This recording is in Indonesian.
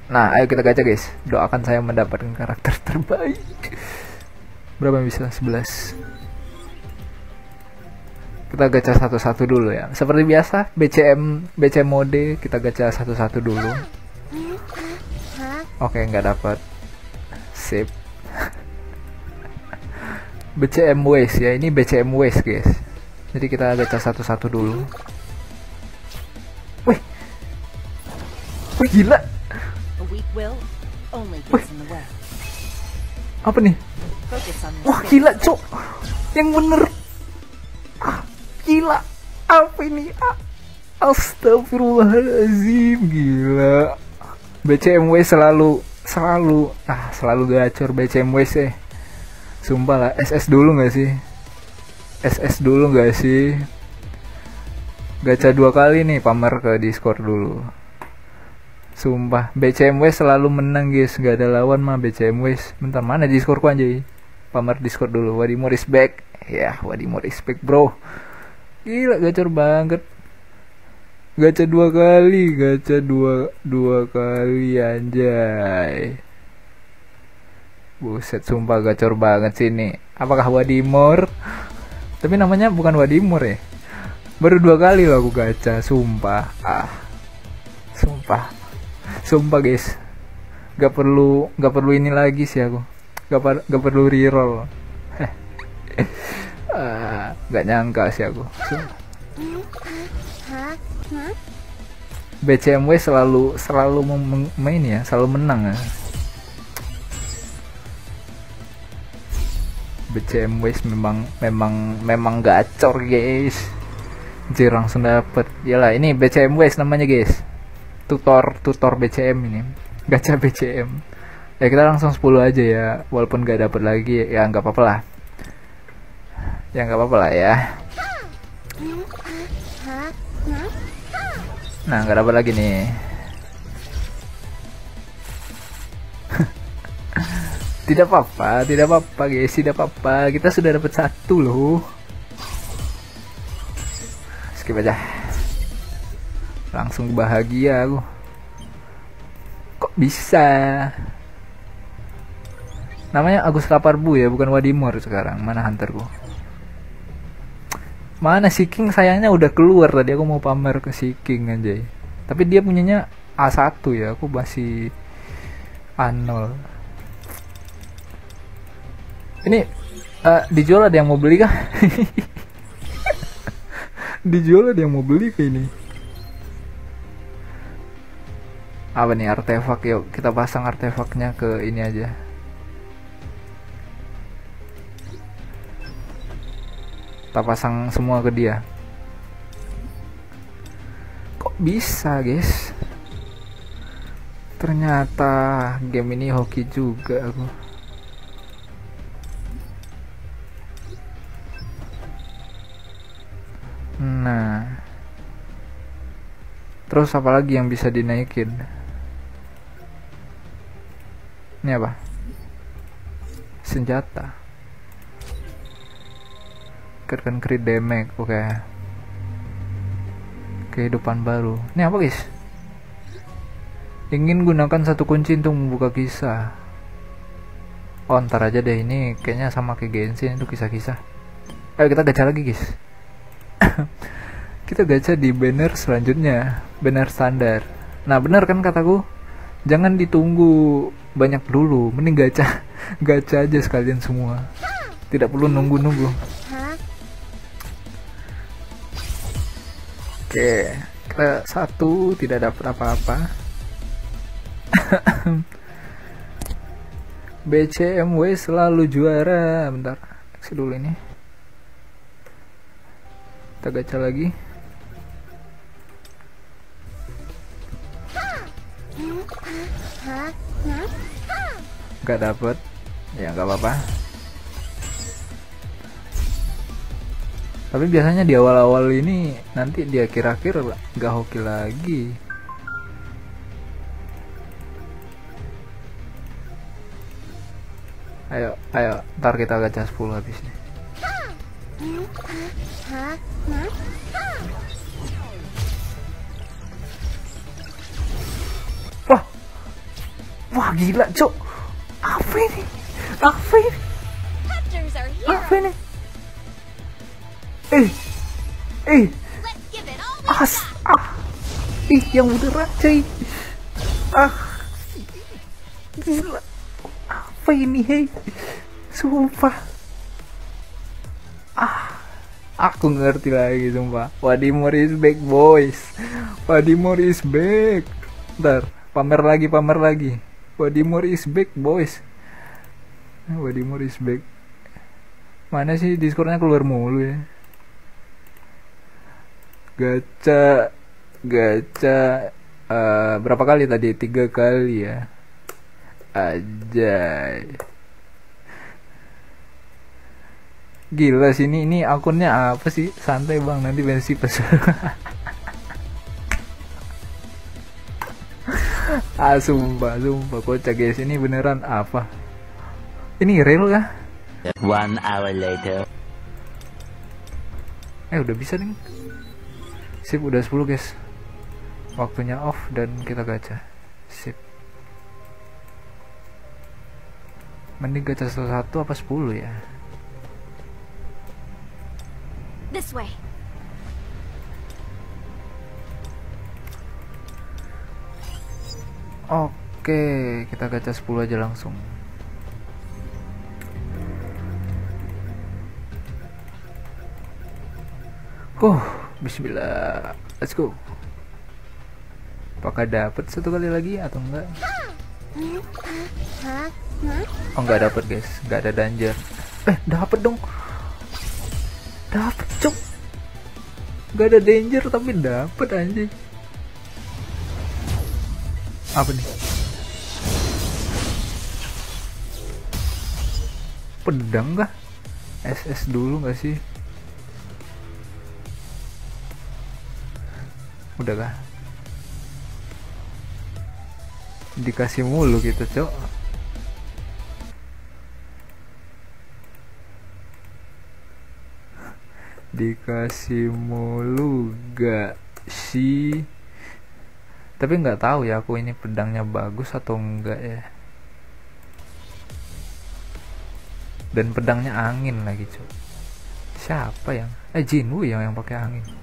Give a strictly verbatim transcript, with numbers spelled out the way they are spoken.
Nah, ayo kita gacha guys. Doakan saya mendapatkan karakter terbaik. Berapa yang bisa? sebelas. Kita gacha satu-satu dulu ya. Seperti biasa, B C M B C M mode kita gacha satu-satu dulu. Oke, nggak dapat. Sip. B C M waste ya, ini B C M waste guys. Jadi kita gacha satu-satu dulu. Wih, wih gila. Wih, apa nih? Wah gila cok, yang bener. Ah, gila, apa ini? Ah, astagfirullahaladzim, gila. B C M W selalu, selalu, ah selalu gacor B C M W sih. Sumpah lah, S S dulu nggak sih? S S dulu nggak sih? Gacha dua kali nih, pamer ke Discord dulu. Sumpah, B C M W selalu menang guys, nggak ada lawan mah B C M W. Bentar, mana Discordku anjay? Pamer Discord dulu. Wadimo respect, ya Wadimo respect bro. Gila gacor banget. Gacha dua kali, gacha dua dua kali anjay. Buset, sumpah gacor banget sih ini. Apakah Wadimor? Tapi namanya bukan Wadimor ya. Baru dua kali loh aku gacha, sumpah. Ah, sumpah, sumpah guys. Gak perlu, gak perlu ini lagi sih aku. Gak, per, gak perlu reroll. ah, gak nyangka sih aku. B C M W selalu, selalu main ya, selalu menang ya. B C M W memang memang memang gacor guys. Jir langsung dapet. Yalah, ini B C M W namanya guys. Tutor tutor B C M ini. Gacha B C M. Ya kita langsung sepuluh aja ya, walaupun gak dapet lagi ya nggak apa-apa lah. Ya nggak apa-apa lah ya. Nah, nggak dapet lagi nih. Tidak apa-apa, tidak apa-apa guys, tidak apa-apa. Kita sudah dapat satu loh. Skip aja. Langsung bahagia aku. Kok bisa? Namanya Agus Laparbu ya, bukan Wadimor sekarang. Mana hunterku? Mana si King sayangnya udah keluar tadi. Aku mau pamer ke si King anjay. Tapi dia punyanya A satu ya, aku masih A nol. Ini uh, dijual ada yang mau beli kah? Dijual ada yang mau beli ke ini. Apa nih artefak? Yuk kita pasang artefaknya ke ini aja. Kita pasang semua ke dia. Kok bisa guys? Ternyata game ini hoki juga aku. Nah, terus apa lagi yang bisa dinaikin? Ini apa? Senjata. Kan crit damage, oke. Okay. Kehidupan baru. Ini apa guys? Ingin gunakan satu kunci untuk membuka kisah. Oh ntar aja deh, ini kayaknya sama kayak Genshin itu kisah-kisah. Ayo kita gacha lagi guys. Kita gacha di banner selanjutnya, banner standar. Nah benar kan kataku, jangan ditunggu banyak dulu, mending gacha gacha aja sekalian semua, tidak perlu nunggu-nunggu. Oke, kita satu tidak dapat apa-apa. B C M W selalu juara. Bentar, kasih dulu ini. Kita gacha lagi. Gak dapet, ya gak apa-apa. Tapi biasanya di awal-awal ini, nanti di akhir-akhir gak hoki lagi. Ayo, ayo, ntar kita gacha sepuluh habis nih. Wah, Wah gila cok, apa ini, apa ini, apa ini, eh eh as ah ih yang mudarat cuy, ah gila, apa ini hei, sumpah, ah aku ngerti lagi sumpah. Wadimor is back boys, Wadimor is back. Ntar pamer lagi, pamer lagi. Wadimor is back boys. Wadimor is back. Mana sih Discordnya keluar mulu ya. Gacha, gacha uh, berapa kali tadi? Tiga kali ya. Ajay. Gila sini, ini akunnya apa sih? Santai bang, nanti bensin pesan. Ah sumpah, sumpah kocak guys, ini beneran apa? Ini real kah? One hour later. Eh udah bisa nih. Sip, udah sepuluh guys. Waktunya off dan kita gacha. Sip. Mending gacha satu apa sepuluh ya? This way. Oke, kita gacha sepuluh aja langsung. Oh, bismillah. Let's go. Apakah dapat satu kali lagi atau enggak? Oh, enggak dapat guys, enggak ada danger. Eh, dapat dong. Dapat, cok. Enggak ada danger tapi dapat anjing. Apa nih? Pedang kah? S S dulu nggak sih? Udah kah? Dikasih mulu gitu cok. Dikasih mulu gak sih? Tapi nggak tahu ya aku ini pedangnya bagus atau enggak ya. Dan pedangnya angin lagi cuy. Siapa yang? Eh Jinwoo yang yang pakai angin.